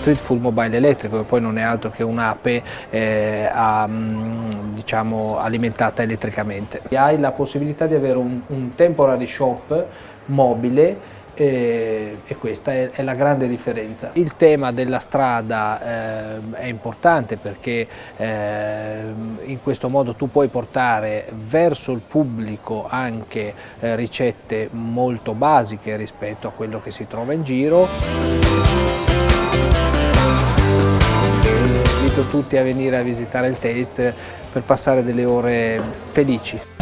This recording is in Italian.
Street Food Mobile elettrico, che poi non è altro che un'ape diciamo, alimentata elettricamente. Hai la possibilità di avere un temporary shop mobile, e questa è la grande differenza. Il tema della strada è importante perché in questo modo tu puoi portare verso il pubblico anche ricette molto basiche rispetto a quello che si trova in giro. Invito tutti a venire a visitare il Taste per passare delle ore felici.